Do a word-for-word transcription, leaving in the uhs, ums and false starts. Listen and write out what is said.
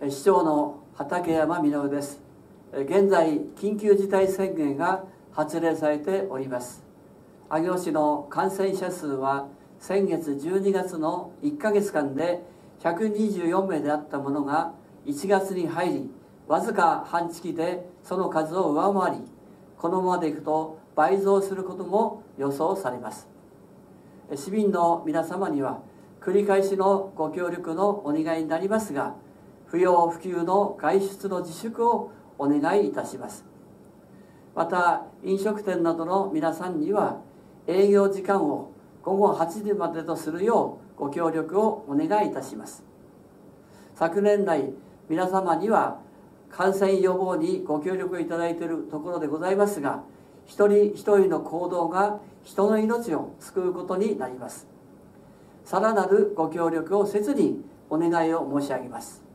市長の畠山稔です。現在緊急事態宣言が発令されております。上尾市の感染者数は先月じゅうにがつのいっかげつかんでひゃくにじゅうよんめいであったものがいちがつに入り、わずか半月でその数を上回り、このままでいくと倍増することも予想されます。市民の皆様には繰り返しのご協力のお願いになりますが、不要不急の外出の自粛をお願いいたします。また飲食店などの皆さんには営業時間をごごはちじまでとするようご協力をお願いいたします。昨年来皆様には感染予防にご協力いただいているところでございますが、一人一人の行動が人の命を救うことになります。さらなるご協力を切にお願いを申し上げます。